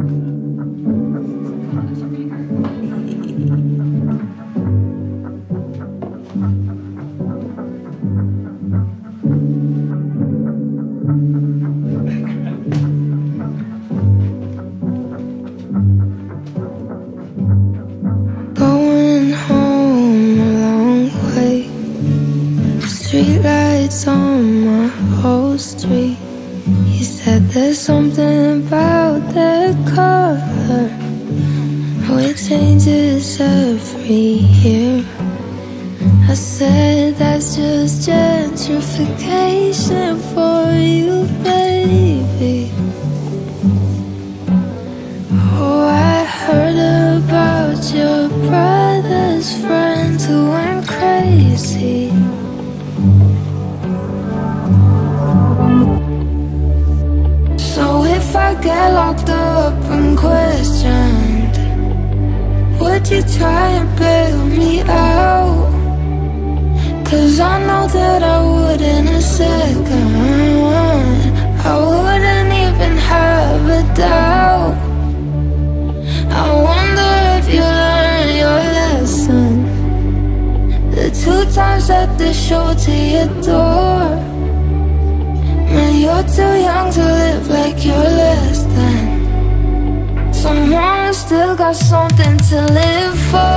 Going home a long way. Streetlights on my whole street. You said there's something about that color, how it changes every year. I said that's just gentrification for you, baby. Oh, I heard about your brother's friend who went crazy. So if I get locked up and questioned, would you try and bail me out? 'Cause I know that I would in a second. I wouldn't even have a doubt. I wonder if you learned your lesson the 2 times that they showed to your door. Man, you're too young to live like you're less than someone who still got something to live for.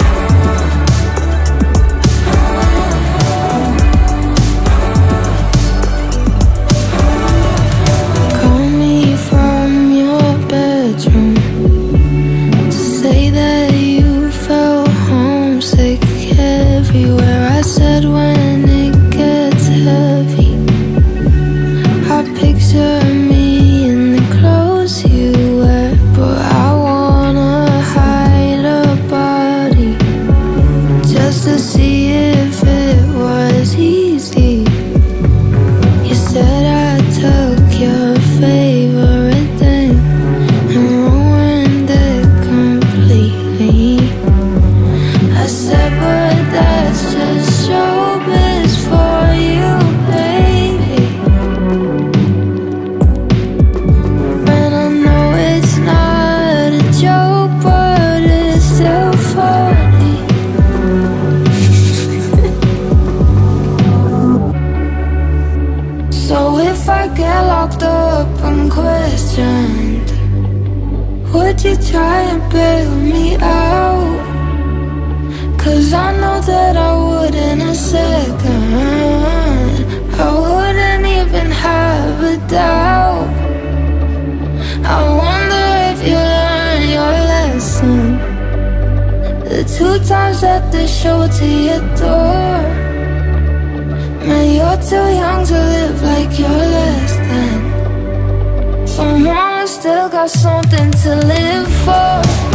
Call me from your bedroom to say that you felt homesick everywhere. I said when it gets heavy, I picture me in the clothes you wear, but I wanna hide a body just to see if it was easy. You said I took your favorite thing and ruined it completely. I said, but that's just showbiz for you, baby. And I know it's not a joke, but it's still funny. So if I get locked up and questioned, would you try and bail me out? 'Cause I know that I would in a second. I wouldn't even have a doubt. I wonder if you learned your lesson the 2 times that they showed to your door. Man, you're too young to live like you're less than someone who still got something to live for.